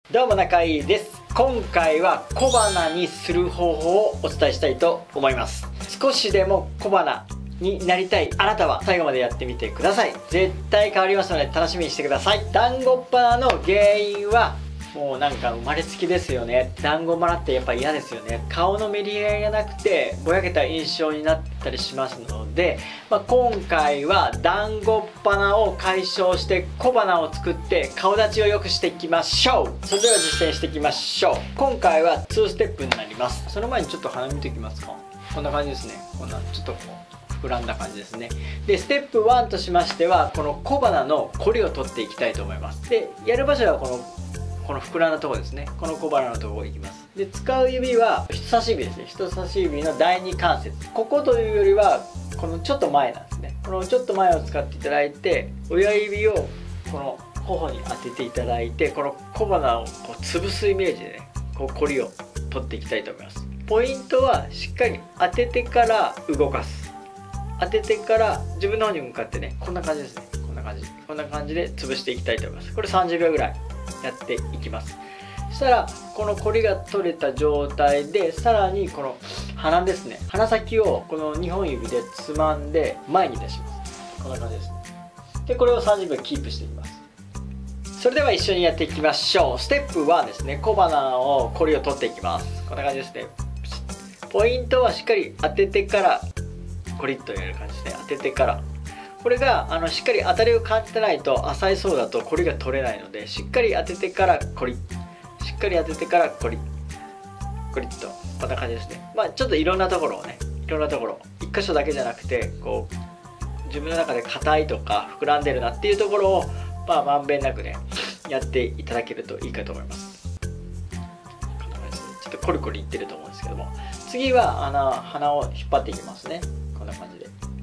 どうも中井です。今回は小鼻にする方法をお伝えしたいと思います。少しでも小鼻になりたいあなたは最後までやってみてください。絶対変わりますので楽しみにしてください。団子っ鼻の原因はもうなんか生まれつきですよね。団子鼻ってやっぱ嫌ですよね。顔のメリハリがなくてぼやけた印象になったりしますので、今回は団子っ鼻を解消して小鼻を作って顔立ちを良くしていきましょう。それでは実践していきましょう。今回は2ステップになります。その前にちょっと鼻見ておきますか。こんな感じですね。こんなちょっとこう膨らんだ感じですね。でステップ1としましてはこの小鼻のコリを取っていきたいと思います。でやる場所はこの膨らんだところですね。この小鼻のところいきます。で使う指は人差し指ですね。人差し指の第2関節、ここというよりはこのちょっと前なんですね。このちょっと前を使っていただいて、親指をこの頬に当てていただいて、この小鼻をこう潰すイメージでね、こうコリを取っていきたいと思います。ポイントはしっかり当ててから動かす。当ててから自分の方に向かってね、こんな感じですね。こんな感じで潰していきたいと思います。これ30秒ぐらいやっていきます。そしたらこのコリが取れた状態で、さらにこの鼻ですね、鼻先をこの2本指でつまんで前に出します。こんな感じですね。でこれを30秒キープしていきます。それでは一緒にやっていきましょう。ステップ1ですね。小鼻をコリを取っていきます。こんな感じですね。ポイントはしっかり当ててからコリッとやる感じですね。当ててから、これがしっかり当たりを感じてないと浅い層だとコリが取れないので、しっかり当ててからコリッ、しっかり当ててからコリッ、コリッと、こんな感じですね。ちょっといろんなところをね、いろんなところ一箇所だけじゃなくて、こう自分の中で硬いとか膨らんでるなっていうところをまんべんなくねやっていただけるといいかと思います。こんな感じでちょっとコリコリいってると思うんですけども、次は鼻を引っ張っていきますね。こんな感じで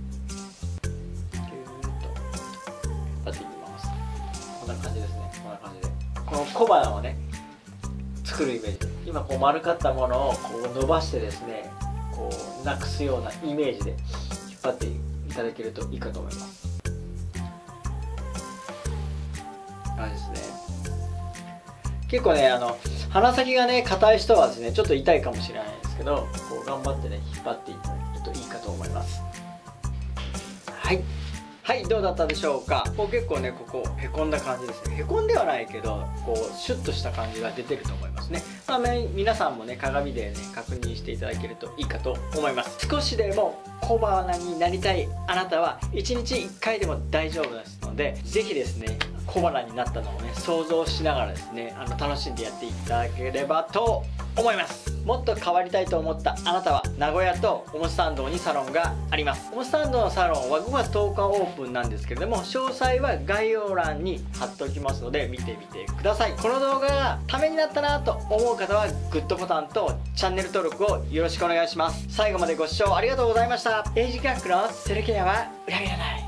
こんな感じですね。こんな感じでこの小鼻をね作るイメージで、今こう丸かったものをこう伸ばしてですね、こうなくすようなイメージで引っ張っていただけるといいかと思います。感じですね。結構ね鼻先がね硬い人はですねちょっと痛いかもしれないですけど、こう頑張ってね引っ張っていただけるといいかと思います。はい、どうだったでしょうか。こう結構ねここへこんだ感じですね。へこんではないけどこうシュッとした感じが出てると思いますね。皆さんもね鏡でね確認していただけるといいかと思います。少しでも小鼻になりたいあなたは1日1回でも大丈夫ですので、是非ですね小鼻になったのをね想像しながらですね楽しんでやっていただければと思います。もっと変わりたいと思ったあなたは名古屋と表参道にサロンがあります。表参道のサロンは5月10日オープンなんですけれども、詳細は概要欄に貼っておきますので見てみてください。この動画がためになったなと思う方はグッドボタンとチャンネル登録をよろしくお願いします。最後までご視聴ありがとうございました。エイジカックのセルケアは裏切らない。